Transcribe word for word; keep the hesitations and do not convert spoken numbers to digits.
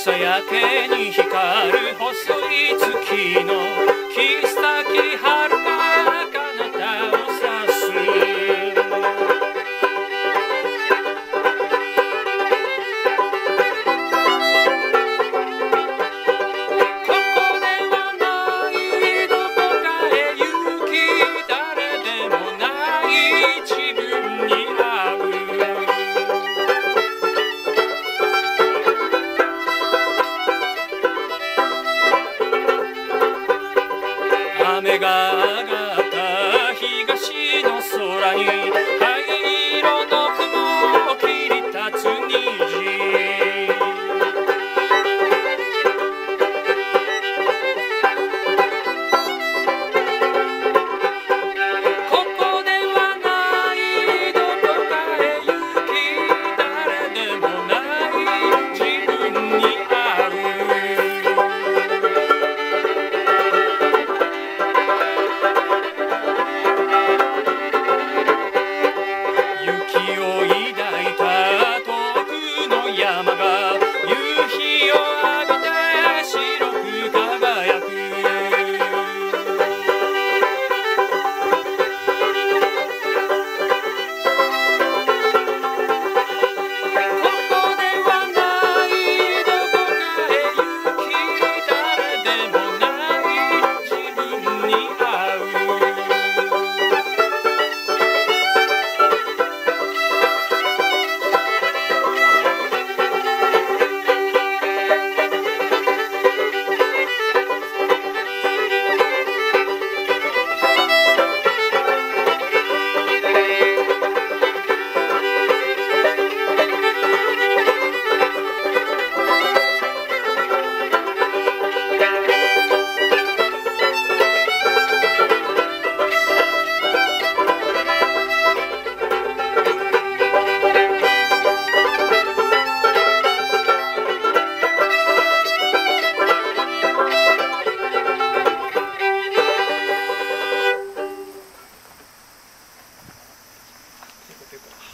朝焼けに光る細い月の切っ先はるか彼方を指す。ここではないどこかへ行き、誰でもない自分に会う。雨が上がった東の空に灰色の雲を切り立つ虹。ここではないどこかへ行き、誰でもない自分に会う。雪を抱いた遠くの山が夕日を浴びて白く輝く。ここではないどこかへ行き、誰でもない自分に会う。結構結構